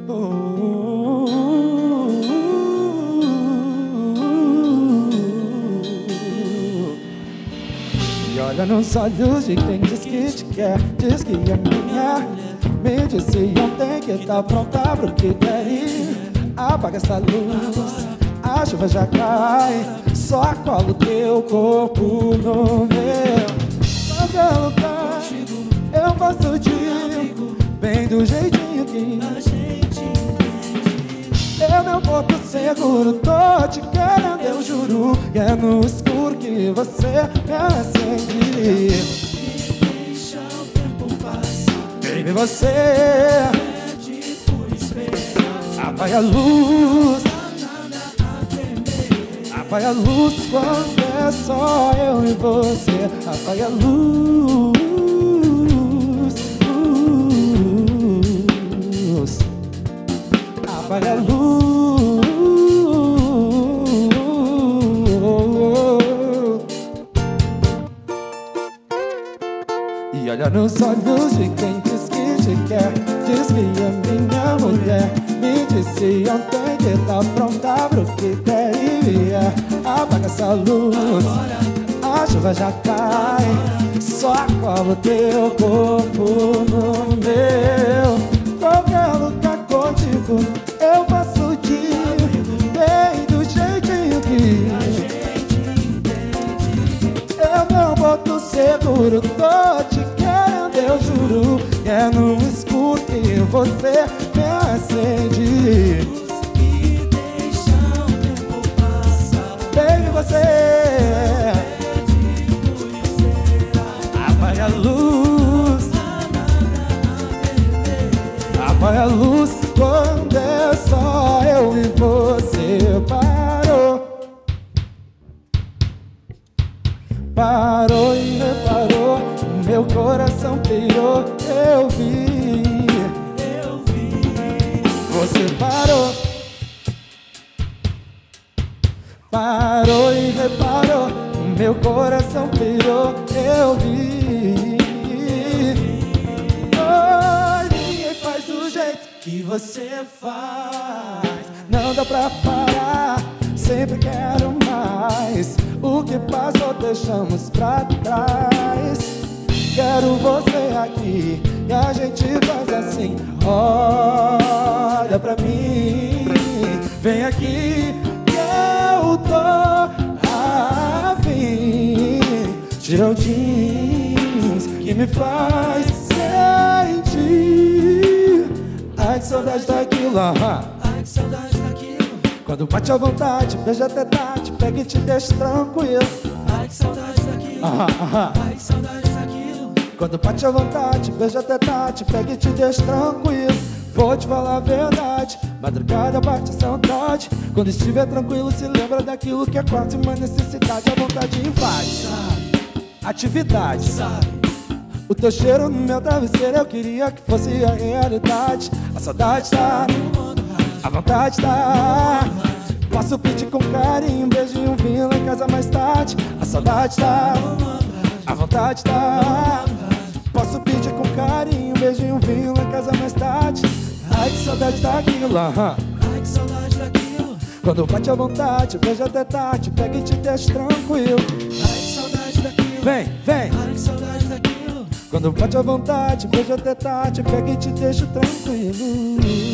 E olha nos olhos de quem diz que te quer, diz que é minha. Me disse ontem que tá pronta pro que quer ir. Apaga essa luz, a chuva já cai. Só colo teu corpo no meu. Qualquer lugar eu gosto de ir, bem do jeitinho que a gente entende. Eu meu porto seguro, tô te querendo, eu juro. E é no escuro que você me acende. Deixa o tempo passar, Baby, você pede por esperar. apaga a luz, Nada a temer. apaga a luz quando é só eu e você. Apaga a luz, apaga a luz. E olha nos olhos de quem diz que te quer, diz que é minha mulher. Me disse ontem que tá pronta pro que quer e vier. Apaga essa luz, a chuva já cai. Só colo teu corpo no meu. Qualquer lugar contigo eu posso ir, bem do jeitinho que A gente entende. eu não boto seguro, tô te querendo, eu juro. E é no escuro que você me acende. Luz que deixa o tempo passar, Baby, você pede por esperar. apaga a luz, apaga a luz quando é só eu e você. Parou e reparou, meu coração pirou. Eu vi, você parou. Parou e reparou, meu coração pirou. Eu vi. Oh, ninguém faz do jeito que você faz. Não dá pra parar, sempre quero mais. O que passou deixamos pra trás. Quero você aqui e a gente faz assim. Olha pra mim, vem aqui que eu tô afim. Tira o jeans que me faz sentir. Ai, que saudade daquilo, Ai, que saudade daquilo. quando bate a vontade, beija até tarde, pega e te deixa tranquilo. Ai, que saudade daquilo. Ai, que saudade daquilo. Quando bate a vontade, beija até tarde, pega e te deixa tranquilo. Vou te falar a verdade, madrugada bate a saudade. Quando estiver tranquilo, se lembra daquilo que é quase uma necessidade. A vontade invade, atividade, o teu cheiro no meu travesseiro, eu queria que fosse a realidade. A saudade tá, a vontade tá. Posso pedir com carinho, um beijinho, vinho lá em casa mais tarde. A saudade tá, a vontade tá. Posso pedir com carinho, um beijinho, vinho lá em casa mais tarde. Ai, que saudade daquilo, Ai, que saudade daquilo. quando bate a vontade, beija até tarde, pega e te deixa tranquilo. Ai, que saudade daquilo. Vem, vem. Ai, que saudade daquilo. Quando bate a vontade, beija até tarde, pega e te deixa tranquilo.